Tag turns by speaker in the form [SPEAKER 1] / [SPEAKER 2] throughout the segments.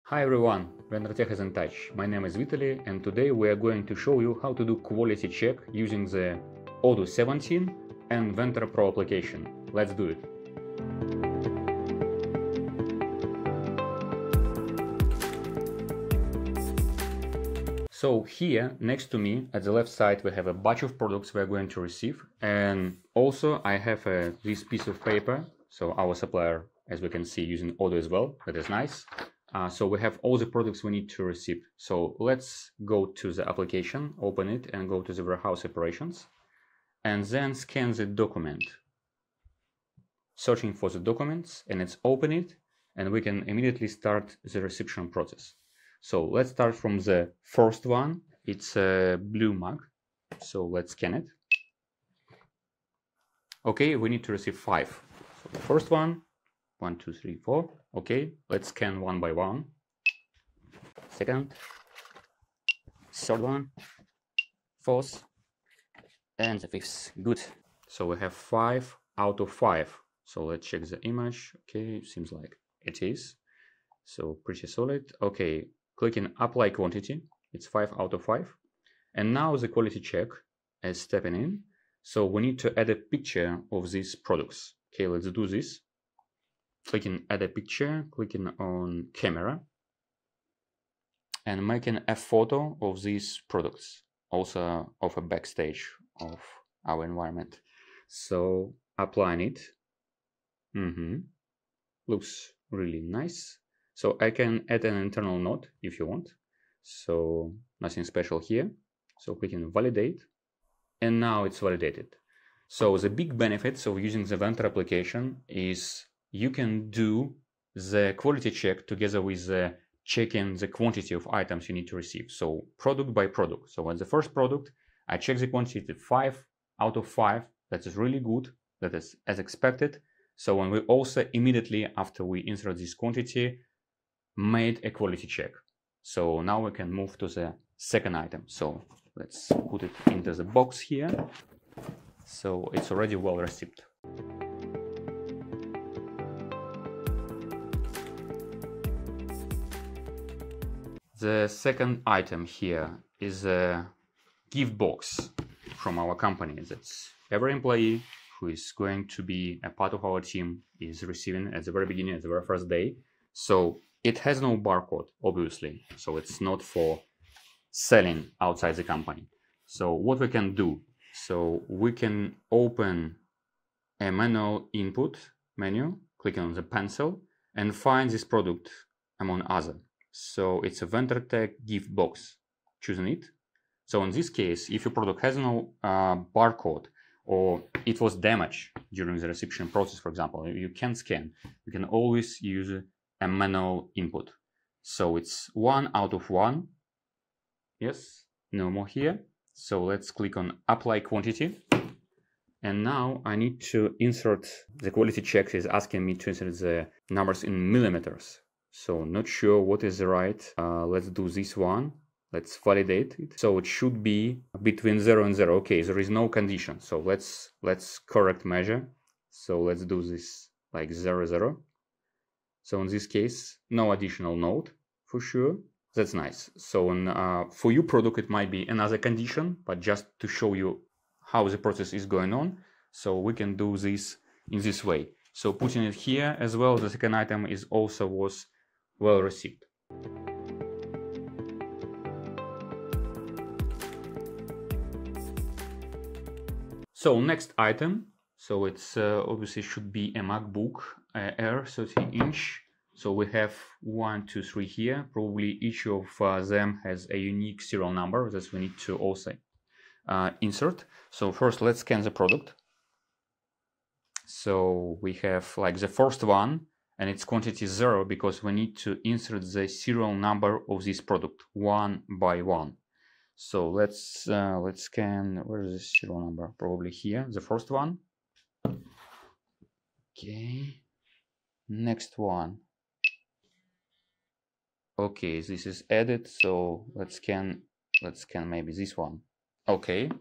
[SPEAKER 1] Hi everyone, VentorTech is in touch. My name is Vitaly and today we are going to show you how to do quality check using the Odoo 17 and Ventor Pro application. Let's do it. So here next to me at the left side we have a batch of products we are going to receive, and also I have this piece of paper, so our supplier, as we can see, using Odoo as well. That is nice. So we have all the products we need to receive. So let's go to the application, open it and go to the warehouse operations and then scan the document. Searching for the documents, and it's open it and we can immediately start the reception process. So let's start from the first one. It's a blue mug. So let's scan it. Okay, we need to receive 5. So the first one, 1, 2, 3, 4. Okay, let's scan one by one. Second, third one, fourth, and the fifth. Good. So we have 5 out of 5. So let's check the image. Okay, seems like it is. So pretty solid. Okay, clicking apply quantity. It's 5 out of 5. And now the quality check is stepping in. So we need to add a picture of these products. Okay, let's do this. Clicking add a picture, clicking on camera and making a photo of these products, also of a backstage of our environment. So applying it. Looks really nice. So I can add an internal note if you want. So nothing special here. So clicking validate and now it's validated. So the big benefits of using the Ventor application is you can do the quality check together with checking the quantity of items you need to receive. So product by product. So on the first product, I check the quantity 5 out of 5. That is really good. That is as expected. So when we also immediately after we insert this quantity made a quality check. So now we can move to the second item. So let's put it into the box here. So it's already well received. The second item here is a gift box from our company that every employee who is going to be a part of our team is receiving at the very beginning, at the very first day. So it has no barcode, obviously. So it's not for selling outside the company. So what we can do, so we can open a manual input menu, clicking on the pencil and find this product among other. So it's a VentorTech gift box, choosing it. So in this case, if your product has no barcode or it was damaged during the reception process, for example, you can't scan, you can always use a manual input. So it's 1 out of 1. Yes, no more here. So let's click on apply quantity. And now I need to insert the quality check is asking me to insert the numbers in millimeters. So not sure what is the right. Let's do this one. Let's validate it. So it should be between 0 and 0. Okay, there is no condition. So let's correct measure. So let's do this like 0, 0. So in this case, no additional note for sure. That's nice. So for your product, it might be another condition, but just to show you how the process is going on. So we can do this in this way. So putting it here as well, the second item is also was well received. So next item, so it's obviously should be a MacBook Air 13-inch. So we have 1, 2, 3 here. Probably each of them has a unique serial number that we need to also insert. So first let's scan the product. So we have like the first one and its quantity 0 because we need to insert the serial number of this product one by one. So let's scan. Where is the serial number? Probably here, the first one. Okay, next one. Okay, this is added, so let's scan maybe this one. Okay,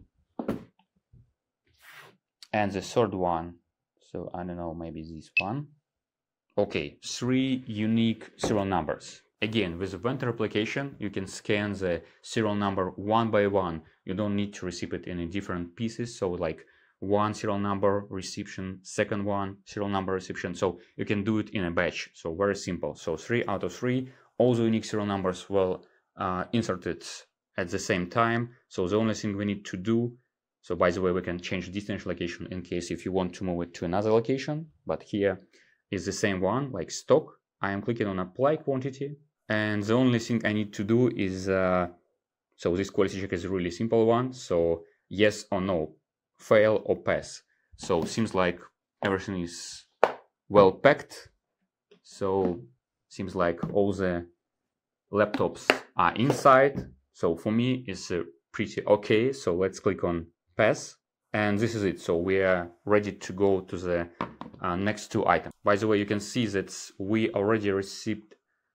[SPEAKER 1] and the third one, so I don't know, maybe this one. Okay, 3 unique serial numbers. Again, with the Ventor application, you can scan the serial number one by one. You don't need to receive it in different pieces. So like one serial number reception, second one serial number reception. So you can do it in a batch. So very simple. So 3 out of 3, all the unique serial numbers will inserted at the same time. So the only thing we need to do, so by the way, we can change destination location in case if you want to move it to another location, but here is the same one, like stock. I am clicking on apply quantity, and the only thing I need to do is, so this quality check is a really simple one. So yes or no, fail or pass. So seems like everything is well packed. So seems like all the laptops are inside. So for me, it's pretty okay. So let's click on pass. And this is it. So we are ready to go to the next 2 items. By the way, you can see that we already received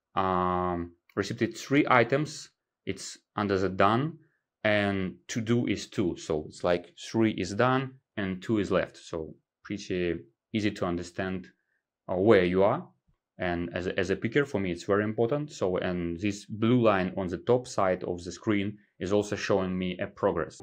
[SPEAKER 1] 3 items. It's under the done, and to do is 2. So it's like 3 is done and 2 is left. So pretty easy to understand where you are. And as a picker, for me, it's very important. So, and this blue line on the top side of the screen is also showing me a progress.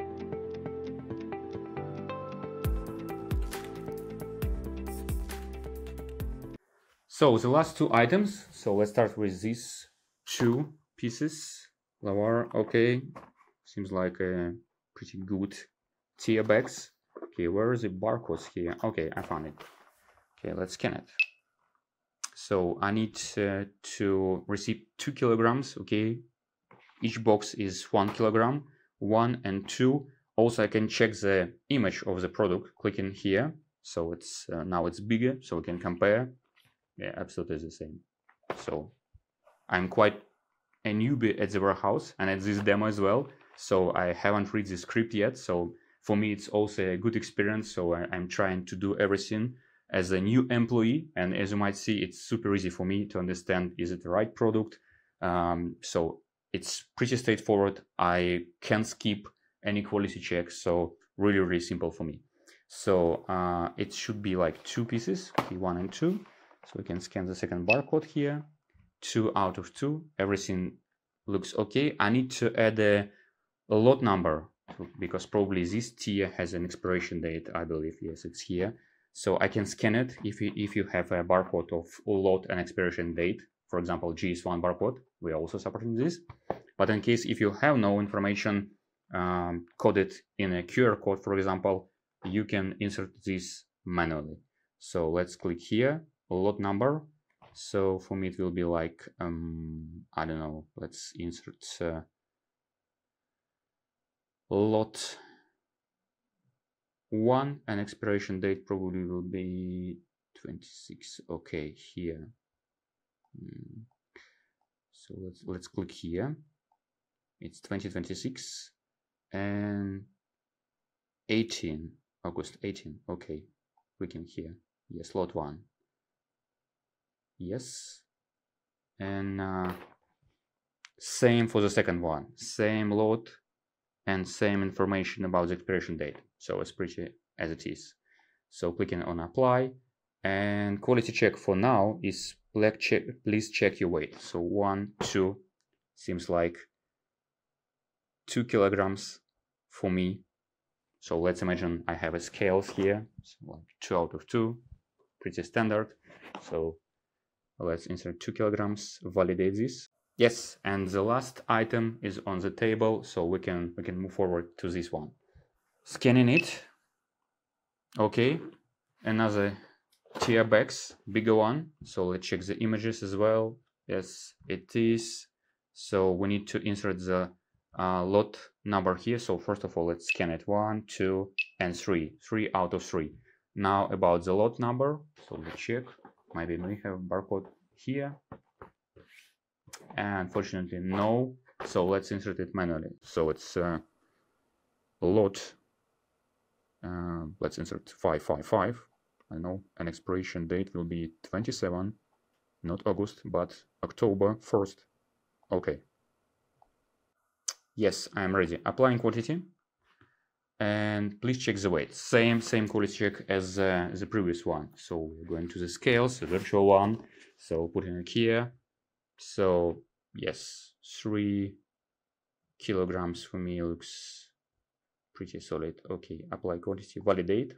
[SPEAKER 1] So the last 2 items. So let's start with these 2 pieces. Lower, okay. Seems like a pretty good tier bags. Okay, where is the barcodes here? Okay, I found it. Okay, let's scan it. So I need to receive 2 kilograms. Okay, each box is 1 kilogram, 1 and 2. Also, I can check the image of the product clicking here. So it's now it's bigger, so we can compare. Yeah, absolutely the same. So I'm quite a newbie at the warehouse and at this demo as well. So I haven't read the script yet. So for me, it's also a good experience. So I'm trying to do everything as a new employee. And as you might see, it's super easy for me to understand, is it the right product? So it's pretty straightforward. I can skip any quality checks. So really, really simple for me. So it should be like 2 pieces, 1 and 2. So we can scan the second barcode here. 2 out of 2. Everything looks okay. I need to add a lot number because probably this tier has an expiration date. I believe, yes, it's here. So I can scan it if you have a barcode of lot and expiration date. For example, GS1 barcode. We are also supporting this. But in case if you have no information coded in a QR code, for example, you can insert this manually. So let's click here, lot number. So for me, it will be like, I don't know, let's insert lot 1 and expiration date probably will be 26. Okay, here. So let's click here. It's 2026 and 18, August 18. Okay, clicking here. Yes, lot 1. Yes, and same for the second one, same lot and same information about the expiration date. So it's pretty as it is. So clicking on apply, and quality check for now is please check your weight. So 1, 2, seems like 2 kilograms for me. So let's imagine I have a scales here, so like 2 out of 2, pretty standard. So let's insert 2 kilograms, validate this. Yes, and the last item is on the table, so we can move forward to this one. Scanning it. Okay, another tier bags, bigger one. So let's check the images as well. Yes, it is. So we need to insert the lot number here. So first of all, let's scan it. 1, 2, and 3. 3 out of 3. Now about the lot number. So let's check. Maybe we have barcode here. And unfortunately, no. So let's insert it manually. So it's lot. Let's insert 555. I know an expiration date will be 27, not August, but October 1st. Okay. Yes, I'm ready. Applying quantity. And please check the weight. Same quality check as the previous one. So we're going to the scales, the virtual one. So putting it here. So yes, 3 kilograms for me looks pretty solid. Okay, apply quantity, validate.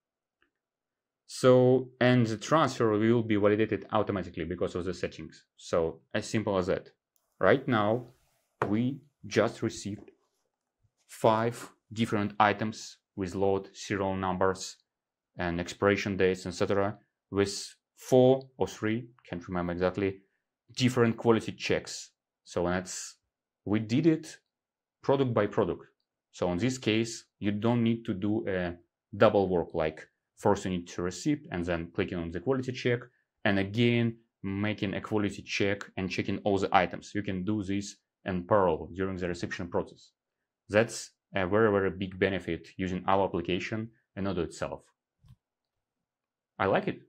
[SPEAKER 1] So, and the transfer will be validated automatically because of the settings. So as simple as that. Right now, we just received 5 different items with load, serial numbers, and expiration dates, etc., with 4 or 3, can't remember exactly, different quality checks. So we did it product by product. So in this case, you don't need to do a double work, like first you need to receive and then clicking on the quality check, and again making a quality check and checking all the items. You can do this in parallel during the reception process. That's a very, very big benefit using our application and Odoo itself. I like it.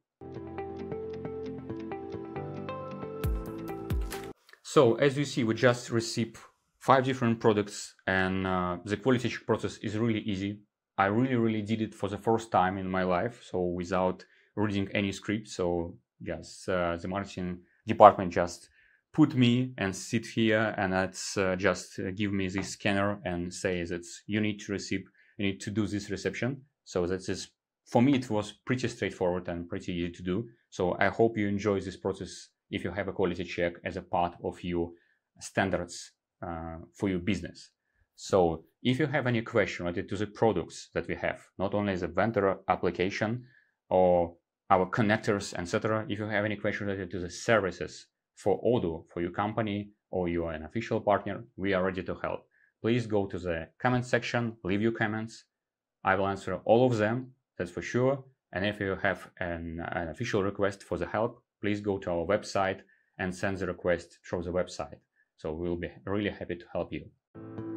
[SPEAKER 1] So as you see, we just received 5 different products, and the quality check process is really easy. I really did it for the first time in my life, so without reading any script. So yes, the marketing department just put me and sit here, and that's just give me this scanner and say that you need to do this reception. So that is, for me, it was pretty straightforward and pretty easy to do. So I hope you enjoy this process if you have a quality check as a part of your standards for your business. So if you have any question related to the products that we have, not only the Ventor application or our connectors, etc., if you have any question related to the services for Odoo, for your company, or you are an official partner, we are ready to help. Please go to the comment section, leave your comments. I will answer all of them, that's for sure. And if you have an official request for the help, please go to our website and send the request through the website. So we'll be really happy to help you.